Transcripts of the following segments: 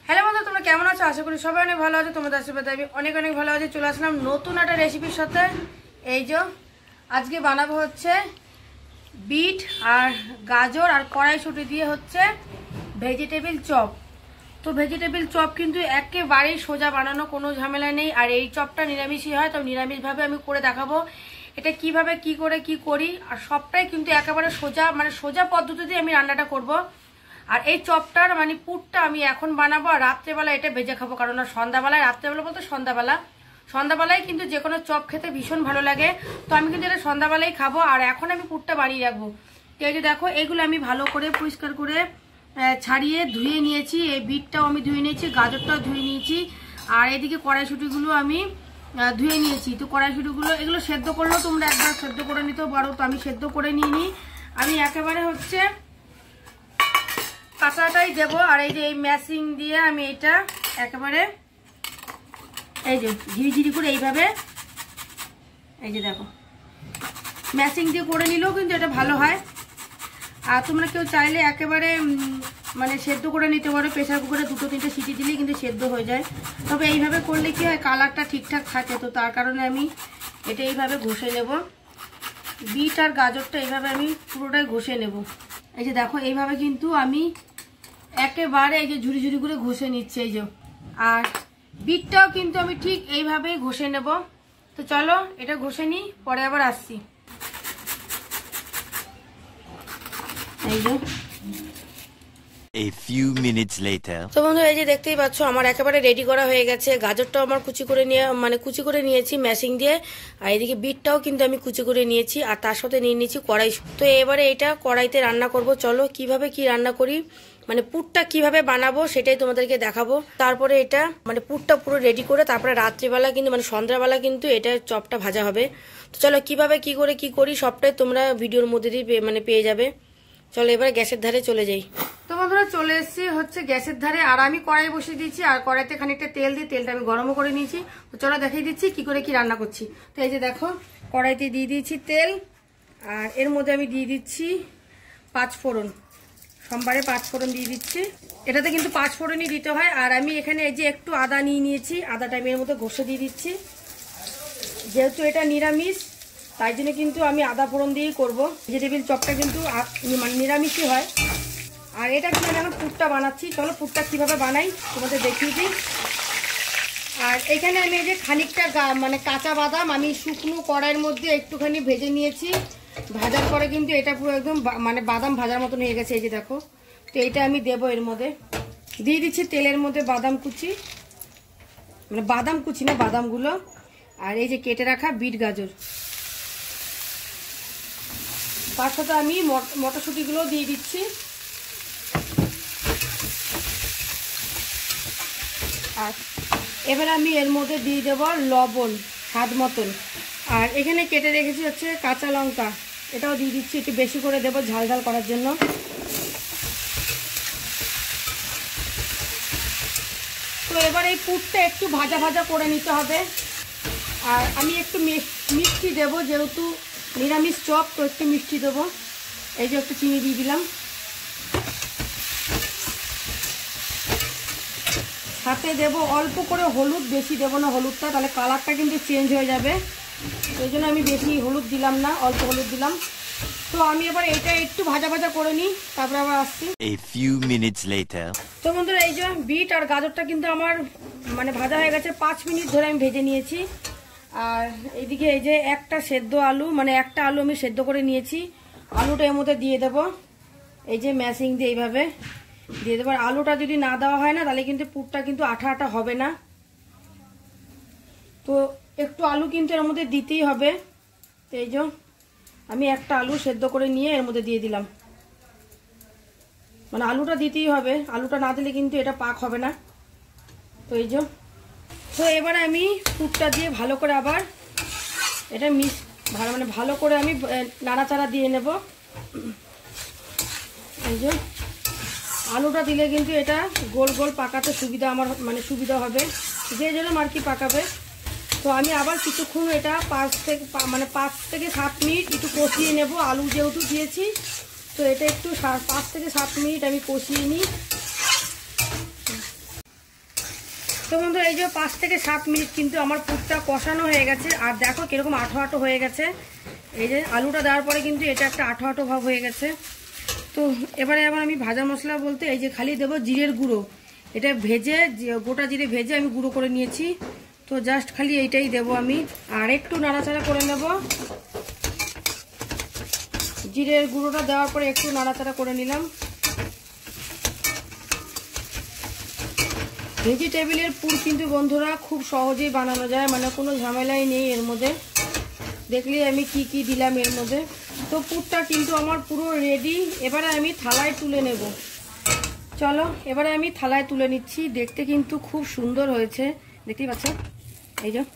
Hello বন্ধু, তোমরা কেমন আছো? আশা করি সবাই অনেক ভালো আছো। তোমাদের আশীর্বাদে আমি অনেক অনেক ভালো আছি। চলে আসলাম নতুন একটা রেসিপির সাথে। এই যে আজকে বানাবো হচ্ছে বিট আর গাজর আর কড়াইশুঁটি দিয়ে হচ্ছে ভেজিটেবিল চপ। তো ভেজিটেবিল চপ কিন্তু একেবারেই সোজা বানানো, কোনো ঝামেলা নেই। আর এই চপটা নিরামিষই হয়, তো নিরামিষভাবে আমি করে দেখাবো এটা কিভাবে কি করে কি করি। আর সবটাই কিন্তু একেবারে সোজা, মানে সোজা পদ্ধতিতে আমি রান্নাটা করব। আর এই চপটার মানে পুরটা আমি এখন বানাবো আর রাত্রেবেলা এটা ভেজে খাবো, কারণ সন্ধ্যাবেলায়, রাত্রেবেলা বলতে সন্ধ্যাবেলায় কিন্তু যে কোনো চপ খেতে ভীষণ ভালো লাগে। তো আমি কিন্তু এটা সন্ধ্যাবেলায় খাবো আর এখন আমি পুরটা বানিয়ে রাখবো। তো এই যে দেখো, এগুলো আমি ভালো করে পরিষ্কার করে ছাড়িয়ে ধুয়ে নিয়েছি। এই বিটটাও আমি ধুয়ে নিয়েছি, গাজরটাও ধুয়ে নিয়েছি, আর এদিকে কড়াইশুঁটিগুলো আমি ধুয়ে নিয়েছি। তো কড়াইশুঁটিগুলো এগুলো সেদ্ধ করলেও তোমরা একবার সেদ্ধ করে নিতেও পারো। তো আমি সেদ্ধ করে নিয়ে নিই। আমি একেবারে হচ্ছে কাঁচাটাই দেবো। আর এই যে এই ম্যাশিং দিয়ে আমি এটা একেবারে এই যে ঝিরিঝিরি করে এইভাবে, এই যে দেখো ম্যাশিং দিয়ে করে নিলেও কিন্তু এটা ভালো হয়। আর তোমরা কেউ চাইলে একেবারে মানে সেদ্ধ করে নিতে পারো, প্রেসার কুকারে 2-3টে সিটি দিলেই কিন্তু সেদ্ধ হয়ে যায়। তবে এইভাবে করলে কি হয়, কালারটা ঠিকঠাক থাকে। তো তার কারণে আমি এটা এইভাবে ঘষে নেব। বিট আর গাজরটা এইভাবে আমি পুরোটাই ঘষে নেব। এই যে দেখো এইভাবে কিন্তু আমি একেবারে এই যে ঝুড়ি ঝুড়ি করে ঘষে নিচ্ছে এই যে। আর বিটটাও কিন্তু আমি ঠিক এইভাবেই ঘষে নেব। তো চলো এটা ঘষে নিই, পরে আবার আসছি। এই যে A few minutes later. তো বন্ধু, এই যে দেখতেই পাচ্ছ আমার একেবারে রেডি করা হয়ে গেছে। গাজরটাও আমার কুচি করে নিয়েছি ম্যাশিং দিয়ে। আর এদিকে বিটটাও কিন্তু আমি কুচি করে নিয়েছি, আর তার সাথে নিয়ে নিয়েছি কড়াই। তো এবারে এটা কড়াইতে রান্না করব। চলো কিভাবে কি রান্না করি, মানে পুরটা কিভাবে বানাবো সেটাই তোমাদেরকে দেখাবো। তারপরে এটা মানে পুরটা পুরো রেডি করে তারপরে রাত্রিবেলা কিন্তু মানে সন্ধ্যাবেলা কিন্তু এটা চপটা ভাজা হবে। তো চলো কিভাবে কি করে কি করি সবটাই তোমরা ভিডিওর মধ্যে দিয়ে মানে পেয়ে যাবে। চলো এবারে গ্যাসের ধারে চলে যাই। তো বন্ধুরা চলে এসেছি হচ্ছে গ্যাসের ধারে, আর আমি কড়াই বসিয়ে দিয়েছি। আর কড়াইতে খানিকটা তেল দিয়ে তেলটা আমি গরমও করে নিয়েছি। তো চলো দেখিয়ে দিচ্ছি কি করে কি রান্না করছি। তো এই যে দেখো কড়াইতে দিয়ে দিয়েছি তেল, আর এর মধ্যে আমি দিয়ে দিচ্ছি 5 ফোড়ন। সোমবারে 5 ফোড়ন দিয়ে দিচ্ছি। এটাতে কিন্তু 5 ফোড়নই দিতে হয়। আর আমি এখানে এই যে একটু আদা নিয়ে নিয়েছি, আদাটা আমি এর মধ্যে ঘষে দিয়ে দিচ্ছি। যেহেতু এটা নিরামিষ তাই জন্য কিন্তু আমি আদা ফোড়ন দিয়েই করবো। ভেজিটেবিল চপটা কিন্তু মানে নিরামিষই হয়। আর এটা কিন্তু আমি এখন পুরটা বানাচ্ছি। চলো পুরটা কিভাবে বানাই তোমাদের দেখিয়ে দিই। আর এখানে আমি এই যে খানিকটা মানে কাঁচা বাদাম আমি শুকনো কড়াইয়ের মধ্যে একটুখানি ভেজে নিয়েছি। ভাজার পরে কিন্তু এটা পুরো একদম মানে বাদাম ভাজার মতন হয়ে গেছে। এই যে দেখো, তো এটা আমি দেবো এর মধ্যে। দিয়ে দিচ্ছি তেলের মধ্যে বাদাম কুচি, মানে বাদাম কুচি না বাদামগুলো। আর এই যে কেটে রাখা বিট গাজর, তার সাথে আমি মটরশুঁটিগুলো দিয়ে দিচ্ছি। আর এবারে আমি এর মধ্যে দিয়ে দেবো লবণ স্বাদ মতন। আর এখানে কেটে রেখেছি হচ্ছে কাঁচা লঙ্কা, এটাও দিয়ে দিচ্ছি, একটু বেশি করে দেবো ঝাল ঝাল করার জন্য। তো এবার এই পুরটা একটু ভাজা ভাজা করে নিতে হবে। আর আমি একটু মিষ্টি দেবো, যেহেতু নিরামিষ চপ তো একটু মিষ্টি দেবো। এই যে একটু চিনি দিয়ে দিলাম, সাথে দেবো অল্প করে হলুদ, বেশি দেবো না হলুদটা, তাহলে কালারটা কিন্তু চেঞ্জ হয়ে যাবে। সেই জন্য আমি বেশি হলুদ দিলাম না, অল্প হলুদ দিলাম। তো আমি এবার এটা একটু ভাজা ভাজা করে নিই, তারপরে আবার আসছি। A few minutes later. তো বন্ধুরা এই যে বিট আর গাজরটা কিন্তু আমার মানে ভাজা হয়ে গেছে। 5 মিনিট ধরে আমি ভেজে নিয়েছি। আর এইদিকে এই যে একটা সেদ্ধ আলু, মানে একটা আলু আমি সেদ্ধ করে নিয়েছি। আলুটা এর মধ্যে দিয়ে দেবো, এই যে ম্যাশিং দিয়ে এইভাবে দিয়ে দেবো। আর আলুটা যদি না দেওয়া হয় না তাহলে কিন্তু পুরটা কিন্তু আঠা আঠা হবে না। তো একটু আলু কিন্তু এর মধ্যে দিতেই হবে। তো এই যে আমি একটা আলু সেদ্ধ করে নিয়ে এর মধ্যে দিয়ে দিলাম, মানে আলুটা দিতেই হবে, আলুটা না দিলে কিন্তু এটা পাক হবে না। তো এই যে, তো এবারে আমি পুরটা দিয়ে ভালো করে আবার এটা মানে ভালো করে আমি নাড়াচাড়া দিয়ে নেব। এই যে আলুটা দিলে কিন্তু এটা গোল গোল পাকাতে সুবিধা আমার, মানে সুবিধা হবে যে যেরকম আর কি পাকাবে। তো আমি আবার কিছুক্ষণ এটা 5 থেকে 7 মিনিট একটু কষিয়ে নেব। আলু যেহেতু দিয়েছি তো এটা একটু 5 থেকে 7 মিনিট আমি কষিয়ে নিই। তো বন্ধুরা এই যে 5 থেকে 7 মিনিট কিন্তু আমার পুরটা কষানো হয়ে গেছে। আর দেখো কিরকম আঠো আঠো হয়ে গেছে। এই যে আলুটা দেওয়ার পরে কিন্তু এটা একটা আঠো আঠো ভাব হয়ে গেছে। তো এবারে আবার আমি ভাজা মশলা বলতে এই যে খালি দেবো জিরের গুঁড়ো। এটা ভেজে গোটা জিরে ভেজে আমি গুঁড়ো করে নিয়েছি। তো জাস্ট খালি এইটাই দেবো আমি। আর একটু নাড়াচাড়া করে নেব। জিরের গুঁড়োটা দেওয়ার পরে একটু নাড়াচাড়া করে নিলাম। ভেজিটেবিলের পুর কিন্তু বন্ধুরা খুব সহজেই বানানো যায়, মানে কোনো ঝামেলাই নেই এর মধ্যে। দেখলে আমি কি কি দিলাম এর মধ্যে। তো পুরটা কিন্তু আমার পুরো রেডি। এবারে আমি থালায় তুলে নেব। চলো এবারে আমি থালায় তুলে নিচ্ছি। দেখতে কিন্তু খুব সুন্দর হয়েছে, দেখতেই পাচ্ছ। এই যে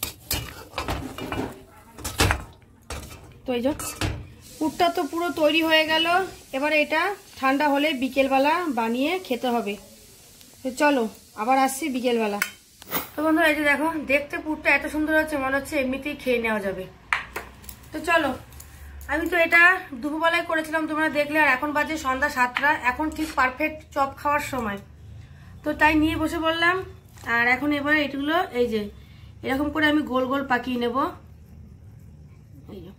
তো এই যে পুরটা তো পুরো তৈরি হয়ে গেল। এবারে এটা ঠান্ডা হলে বিকেলবেলা বানিয়ে খেতে হবে। তো চলো আবার আসছি বিকেলবেলা। তো বন্ধুরা এই যে দেখো, দেখতে পুরটা এত সুন্দর হচ্ছে, মনে হচ্ছে এমনিতেই খেয়ে নেওয়া যাবে। তো চলো, আমি তো এটা দুপুরবেলায় করেছিলাম, তোমরা দেখলে। আর এখন বাজে সন্ধ্যা 7টা। এখন ঠিক পারফেক্ট চপ খাওয়ার সময়। তো তাই নিয়ে বসে পড়লাম। আর এখন এবারে এগুলো এই যে এরকম করে আমি গোল গোল পাকিয়ে নেব। এই যে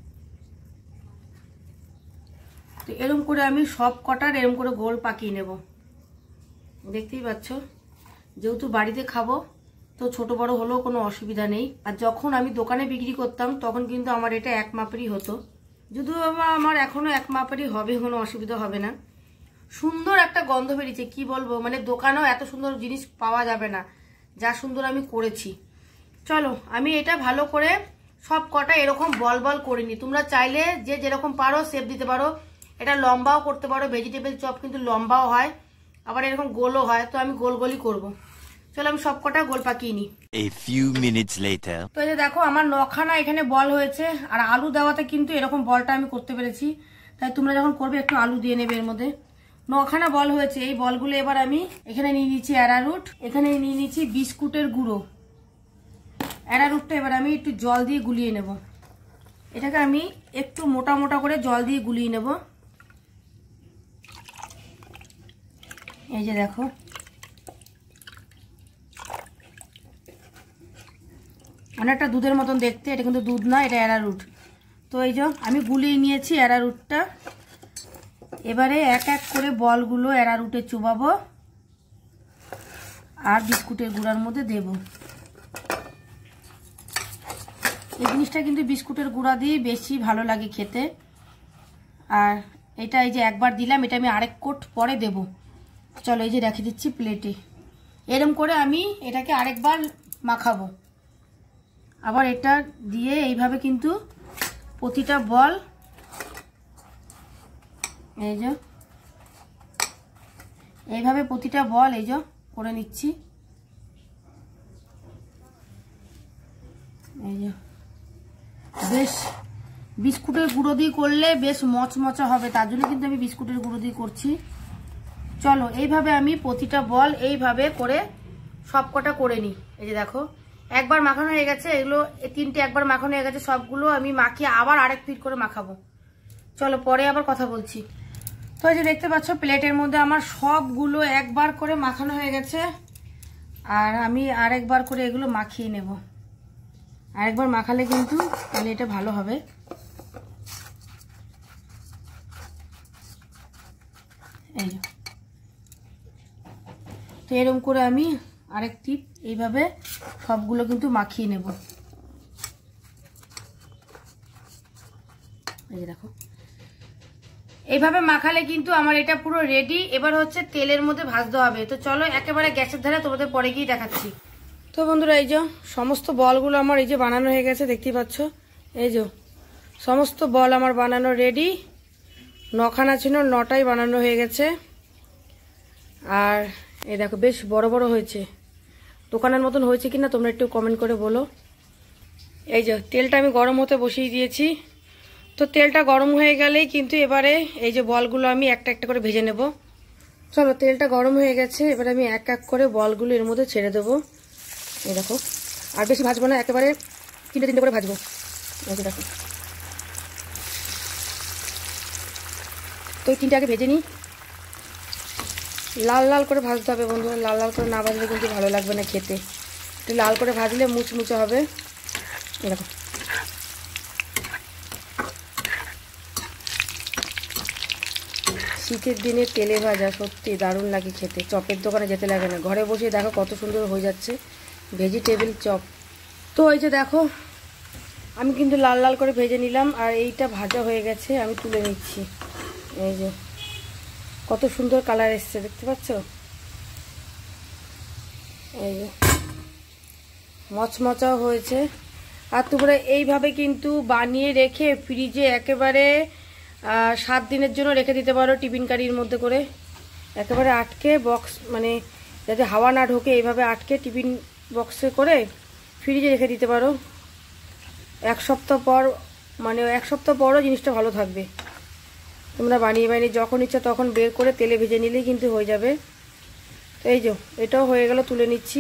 তো এরকম করে আমি সব কটার এরকম করে গোল পাকিয়ে নেব। দেখতেই পাচ্ছ, যেহেতু বাড়িতে খাবো তো ছোট বড় হলেও কোনো অসুবিধা নেই। আর যখন আমি দোকানে বিক্রি করতাম তখন কিন্তু আমার এটা 1 মাপেরই হতো। যদিও আমার এখনো 1 মাপেরই হবে, কোনো অসুবিধা হবে না। সুন্দর একটা গন্ধ বেরিয়েছে, কি বলবো, মানে দোকানেও এত সুন্দর জিনিস পাওয়া যাবে না যা সুন্দর আমি করেছি। চলো আমি এটা ভালো করে সব কটা এরকম বল বল করে নিই। তোমরা চাইলে যে যেরকম পারো শেপ দিতে পারো। এটা লম্বাও করতে পারো, ভেজিটেবল চপ কিন্তু লম্বাও হয়, আবার এরকম গোলও হয়। তো আমি গোল গোলই করবো। চলো আমি সব কটা গোল পাকিয়ে নিই। A few minutes later. তো এই যে দেখো আমার 9খানা এখানে বল হয়েছে। আর আলু দেওয়াতে কিন্তু এরকম বলটা আমি করতে পেরেছি। তাই তোমরা যখন করবে একটু আলু দিয়ে নেবে এর মধ্যে। 9খানা বল হয়েছে। এই বলগুলো এবার আমি এখানে নিয়ে নিচ্ছি অ্যারারুট, এখানে নিয়ে নিচ্ছি বিস্কুটের গুঁড়ো। অ্যারারুটটা এবার আমি একটু জল দিয়ে গুলিয়ে নেব। এটাকে আমি একটু মোটা মোটা করে জল দিয়ে গুলিয়ে নেব। এই যে দেখো, অনেকটা দুধের মতন দেখতে। এটা কিন্তু দুধ না, এটা অ্যারারুট। তো এই যে আমি গুলিয়ে নিয়েছি অ্যারারুটটা। এবারে এক এক করে বলগুলো অ্যারারুটে চুবাবো আর বিস্কুটের গুঁড়ার মধ্যে দেব। এই জিনিসটা কিন্তু বিস্কুটের গুঁড়া দিয়ে বেশি ভালো লাগে খেতে। আর এটা এই যে একবার দিলাম, এটা আমি আরেক কোট পরে দেব। চলো এই যে রেখে দিচ্ছি প্লেটে। এরম করে আমি এটাকে আরেকবার মাখাবো। আবার এটা দিয়ে এইভাবে কিন্তু প্রতিটা বল এই যে এইভাবে প্রতিটা বল এই যে করে নিচ্ছি। এই যে বেশ বিস্কুটের গুঁড়ো দিয়ে করলে বেশ মচমচা হবে, তার জন্য কিন্তু আমি বিস্কুটের গুঁড়ো দিয়ে করছি। চলো এইভাবে আমি প্রতিটা বল এইভাবে করে সব কটা করে নিই। এই যে দেখো একবার মাখানো হয়ে গেছে, এগুলো 3টে একবার মাখানো হয়ে গেছে। সবগুলো আমি মাখিয়ে আবার আরেক পিট করে মাখাবো। চলো পরে আবার কথা বলছি। তো এই যে দেখতে পাচ্ছ প্লেটের মধ্যে আমার সবগুলো একবার করে মাখানো হয়ে গেছে। আর আমি আরেকবার করে এগুলো মাখিয়ে নেব। আরেকবার মাখালে কিন্তু তাহলে এটা ভালো হবে। এই তো এরকম করে আমি আরেক টিপ এইভাবে সবগুলো কিন্তু মাখিয়ে নেব। এই যে দেখো এইভাবে মাখালে কিন্তু আমার এটা পুরো রেডি। এবার হচ্ছে তেলের মধ্যে ভাজতে হবে। তো চলো একেবারে গ্যাসের ধারে তোমাদের পরে গিয়ে দেখাচ্ছি। তো বন্ধুরা এই যে সমস্ত বলগুলো আমার এই যে বানানো হয়ে গেছে, দেখতেই পাচ্ছ। এই যে সমস্ত বল আমার বানানো রেডি। 9খানা ছিল, 9টাই বানানো হয়ে গেছে। আর এই দেখো বেশ বড় বড় হয়েছে। দোকানের মতন হয়েছে কিনা তোমরা একটু কমেন্ট করে বলো। এই যে তেলটা আমি গরম হতে বসিয়ে দিয়েছি। তো তেলটা গরম হয়ে গেলেই কিন্তু এবারে এই যে বলগুলো আমি একটা একটা করে ভেজে নেব। চলো তেলটা গরম হয়ে গেছে, এবারে আমি এক এক করে বলগুলো এর মধ্যে ছেড়ে দেবো। এই দেখো আর বেশি ভাজবো না, একেবারে 3টে করে ভাজবো। এই যে দেখো, তো এই 3টে আগে ভেজে নিই। লাল লাল করে ভাজতে হবে বন্ধুরা, লাল লাল করে না ভাজলে কিন্তু ভালো লাগবে না খেতে। একটু লাল করে ভাজলে মুচমুচে হবে। দেখো শীতের দিনে তেলে ভাজা সত্যি দারুণ লাগে খেতে, চপের দোকানে যেতে লাগে না, ঘরে বসে দেখো কত সুন্দর হয়ে যাচ্ছে ভেজিটেবিল চপ। তো এই যে দেখো আমি কিন্তু লাল লাল করে ভেজে নিলাম, আর এইটা ভাজা হয়ে গেছে, আমি তুলে নিচ্ছি। এই যে কত সুন্দর কালার এসছে দেখতে পাচ্ছ, এই যে মচমচাও হয়েছে। আর তোমরা এইভাবে কিন্তু বানিয়ে রেখে ফ্রিজে একেবারে 7 দিনের জন্য রেখে দিতে পারো, টিফিন কারির মধ্যে করে একেবারে আটকে বক্স, মানে যাতে হাওয়া না ঢোকে এইভাবে আটকে টিফিন বক্সে করে ফ্রিজে রেখে দিতে পারো। 1 সপ্তাহ পর, মানে 1 সপ্তাহ পরও জিনিসটা ভালো থাকবে। তোমরা বানিয়ে বানিয়ে যখন ইচ্ছা তখন বের করে তেলে ভেজে নিলেই কিন্তু হয়ে যাবে। তো এই যে এটাও হয়ে গেল, তুলে নিচ্ছি।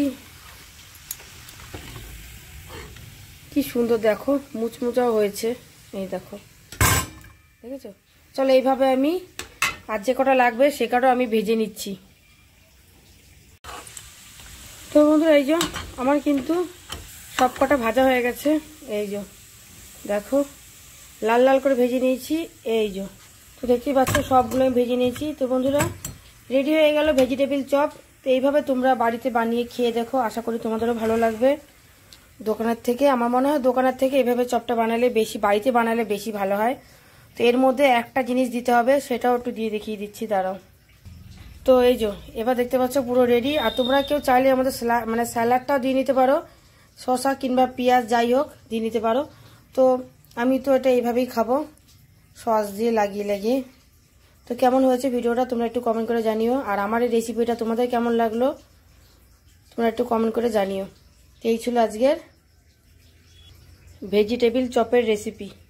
কি সুন্দর দেখো মুচমুচাও হয়েছে, এই দেখো দেখেছো। চলো এইভাবে আমি আর যে কটা লাগবে সে কটা আমি ভেজে নিচ্ছি। তো বন্ধুরা এই যে আমার কিন্তু সব কটা ভাজা হয়ে গেছে, এই যে দেখো লাল লাল করে ভেজে নিয়েছি। এই যে তো দেখতেই পাচ্ছ সবগুলো আমি ভেজে নিয়েছি। তো বন্ধুরা রেডি হয়ে গেল ভেজিটেবিল চপ। তো এইভাবে তোমরা বাড়িতে বানিয়ে খেয়ে দেখো, আশা করি তোমাদেরও ভালো লাগবে। দোকানের থেকে আমার মনে হয় দোকানের থেকে এভাবে চপটা বানালে বেশি, বাড়িতে বানালে বেশি ভালো হয়। তো এর মধ্যে একটা জিনিস দিতে হবে, সেটাও একটু দিয়ে দেখিয়ে দিচ্ছি, দাঁড়াও। তো এই যে এবার দেখতে পাচ্ছ পুরো রেডি। আর তোমরা কেউ চাইলে আমাদের মানে স্যালাডটাও দিয়ে নিতে পারো, শসা কিংবা পেঁয়াজ যাই হোক দিয়ে নিতে পারো। তো আমি তো এটা এইভাবেই খাবো, সস দিয়ে লাগিয়ে লাগিয়ে। তো কেমন হয়েছে ভিডিওটা তোমরা একটু কমেন্ট করে জানিও, আর আমার এই রেসিপিটা তোমাদের কেমন লাগলো তোমরা একটু কমেন্ট করে জানিও। এই ছিল আজকের ভেজিটেবিল চপের রেসিপি।